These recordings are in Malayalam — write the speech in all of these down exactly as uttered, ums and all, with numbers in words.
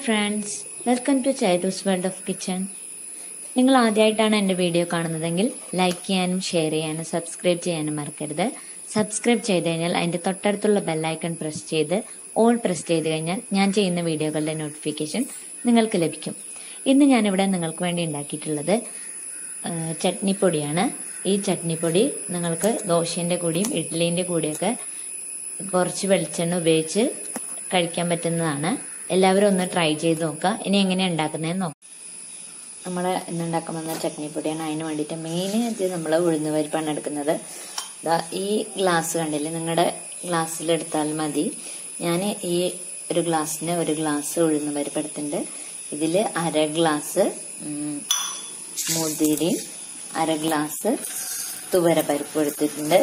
Friends, welcome to Chaithu's world of kitchen. നിങ്ങൾ ആദ്യമായിട്ടാണ് എൻ്റെ വീഡിയോ കാണുന്നതെങ്കിൽ ലൈക്ക് ചെയ്യാനും ഷെയർ ചെയ്യാനും സബ്സ്ക്രൈബ് ചെയ്യാനും മറക്കരുത്. സബ്സ്ക്രൈബ് ചെയ്ത് കഴിഞ്ഞാൽ അതിൻ്റെ തൊട്ടടുത്തുള്ള ബെല്ലൈക്കൺ പ്രസ് ചെയ്ത് ഓൾ പ്രസ് ചെയ്ത് കഴിഞ്ഞാൽ ഞാൻ ചെയ്യുന്ന വീഡിയോകളുടെ നോട്ടിഫിക്കേഷൻ നിങ്ങൾക്ക് ലഭിക്കും. ഇന്ന് ഞാനിവിടെ നിങ്ങൾക്ക് വേണ്ടി ഉണ്ടാക്കിയിട്ടുള്ളത് ചട്നിപ്പൊടിയാണ്. ഈ ചട്നിപ്പൊടി നിങ്ങൾക്ക് ദോശേൻ്റെ കൂടിയും ഇഡ്ഡലീൻ്റെ കൂടിയൊക്കെ കുറച്ച് വെളിച്ചെണ്ണ ഉപയോഗിച്ച് കഴിക്കാൻ പറ്റുന്നതാണ്. എല്ലാവരും ഒന്ന് ട്രൈ ചെയ്ത് നോക്കുക. ഇനി എങ്ങനെയാണ് ഉണ്ടാക്കുന്നതെന്ന് നോക്കാം. നമ്മൾ ഇന്ന് ഉണ്ടാക്കാൻ വന്ന ചട്നിപ്പൊടിയാണ്. അതിന് വേണ്ടിയിട്ട് മെയിനായിട്ട് നമ്മൾ ഉഴുന്ന് പരിപ്പാണ് എടുക്കുന്നത്. ഈ ഗ്ലാസ് കണ്ടില്ലേ, നിങ്ങളുടെ ഗ്ലാസ്സിലെടുത്താൽ മതി. ഞാൻ ഈ ഒരു ഗ്ലാസ്സിന് ഒരു ഗ്ലാസ് ഉഴുന്ന് പരിപ്പ് എടുത്തിട്ടുണ്ട്. ഇതിൽ അര ഗ്ലാസ് മുതിരയും അര ഗ്ലാസ് തുവര പരിപ്പ് എടുത്തിട്ടുണ്ട്.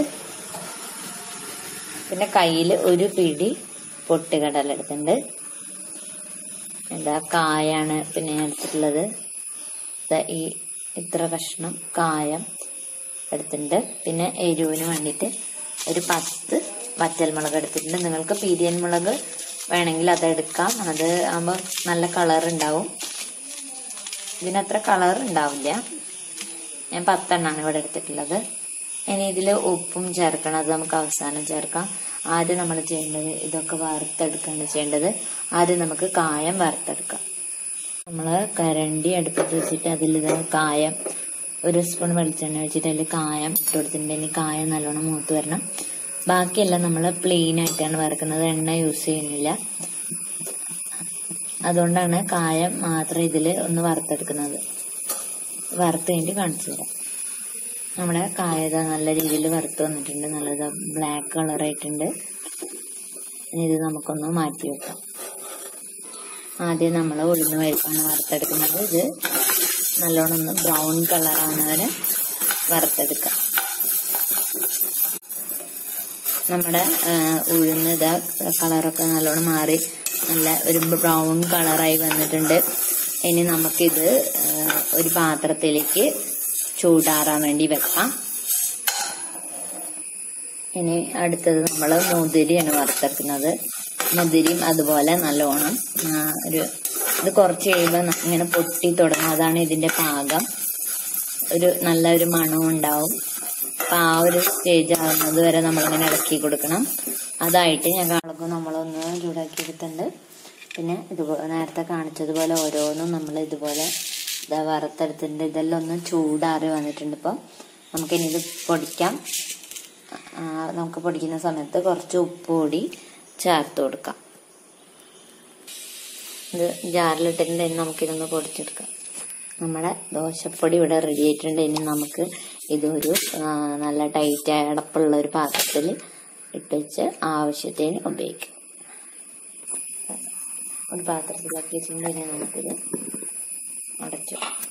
പിന്നെ കയ്യിൽ ഒരു പിടി പൊട്ടുകടല എടുത്തിട്ടുണ്ട്. എന്താ കായാണ് പിന്നെ എടുത്തിട്ടുള്ളത്. ഈ ഇത്ര കഷ്ണം കായം എടുത്തിട്ടുണ്ട്. പിന്നെ എരിവിന് വേണ്ടിയിട്ട് ഒരു പത്ത് വറ്റൽമുളക് എടുത്തിട്ടുണ്ട്. നിങ്ങൾക്ക് പീരിയൻ മുളക് വേണമെങ്കിൽ അത് എടുക്കാം. അത് ആകുമ്പോൾ നല്ല കളർ ഉണ്ടാവും. ഇതിനത്ര കളർ ഉണ്ടാവില്ല. ഞാൻ പത്തെണ്ണാണ് ഇവിടെ എടുത്തിട്ടുള്ളത്. ഇനി ഇതിൽ ഉപ്പും ചേർക്കണം. അത് നമുക്ക് അവസാനം ചേർക്കാം. ആദ്യം നമ്മൾ ചെയ്യേണ്ടത് ഇതൊക്കെ വറുത്തെടുക്കുകയാണ് ചെയ്യേണ്ടത്. ആദ്യം നമുക്ക് കായം വറുത്തെടുക്കാം. നമ്മൾ കരണ്ടി അടുപ്പത്ത് വെച്ചിട്ട് അതിൽ ഇത് കായം ഒരു സ്പൂൺ വെളിച്ചെണ്ണ വെച്ചിട്ട് അതിൽ കായം ഇട്ട് കൊടുത്തിട്ടുണ്ട്. ഇനി കായം നല്ലോണം മൂത്ത് വരണം. ബാക്കിയെല്ലാം നമ്മൾ പ്ലെയിൻ ആയിട്ടാണ് വറുക്കുന്നത്, എണ്ണ യൂസ് ചെയ്യുന്നില്ല. അതുകൊണ്ടാണ് കായം മാത്രം ഇതിൽ ഒന്ന് വറുത്തെടുക്കുന്നത്. വറുത്ത് കഴിഞ്ഞിട്ട് കാണിച്ചു തരാം. നമ്മുടെ കായത നല്ല രീതിയിൽ വറുത്ത് വന്നിട്ടുണ്ട്. നല്ലത് ബ്ലാക്ക് കളറായിട്ടുണ്ട്. ഇനി ഇത് നമുക്കൊന്ന് മാറ്റി വെക്കാം. ആദ്യം നമ്മൾ ഉഴുന്ന് പരിപ്പാണ് വറുത്തെടുക്കുന്നത്. ഇത് നല്ലോണം ഒന്ന് ബ്രൗൺ കളറാവുന്ന വരെ വറുത്തെടുക്കാം. നമ്മുടെ ഉഴുന്ന് ഇതാ കളറൊക്കെ നല്ലോണം മാറി നല്ല ഒരു ബ്രൗൺ കളറായി വന്നിട്ടുണ്ട്. ഇനി നമുക്കിത് ഒരു പാത്രത്തിലേക്ക് ചൂടാറാൻ വേണ്ടി വെക്കാം. ഇനി അടുത്തത് നമ്മൾ മുതിരിയാണ് വറുത്തെടുക്കുന്നത്. മുതിരിയും അതുപോലെ നല്ലോണം ഒരു ഇത് കുറച്ച് കഴിയുമ്പോൾ ഇങ്ങനെ പൊട്ടി തുടങ്ങും. അതാണ് ഇതിന്റെ പാകം. ഒരു നല്ലൊരു മണവും ഉണ്ടാവും. അപ്പൊ ആ ഒരു സ്റ്റേജ് ആകുന്നത് വരെ നമ്മളിങ്ങനെ ഇളക്കി കൊടുക്കണം. അതായിട്ട് ഞാൻ കാണുമ്പോൾ നമ്മളൊന്ന് ചൂടാക്കി എടുത്തിട്ടുണ്ട്. പിന്നെ ഇതുപോലെ നേരത്തെ കാണിച്ചതുപോലെ ഓരോന്നും നമ്മൾ ഇതുപോലെ ഇതാ വറുത്തെടുത്തിട്ടുണ്ട്. ഇതെല്ലാം ഒന്ന് ചൂടാറി വന്നിട്ടുണ്ട്. ഇപ്പം നമുക്കിനി ഇത് പൊടിക്കാം. നമുക്ക് പൊടിക്കുന്ന സമയത്ത് കുറച്ച് ഉപ്പ് കൂടി ചേർത്ത് കൊടുക്കാം. ഇത് ജാറിലിട്ടിട്ടുണ്ട്. ഇനി നമുക്കിതൊന്ന് പൊടിച്ചെടുക്കാം. നമ്മുടെ ദോശപ്പൊടി ഇവിടെ റെഡി ആയിട്ടുണ്ട്. ഇനി നമുക്ക് ഇതൊരു നല്ല ടൈറ്റായ അടപ്പുള്ള ഒരു പാത്രത്തിൽ ഇട്ടുവെച്ച് ആവശ്യത്തിന് ഉപയോഗിക്കാം. ഒരു പാത്രത്തിലാക്കി വെച്ചിട്ടുണ്ടെങ്കിൽ നമുക്കിത് അടച്ചു.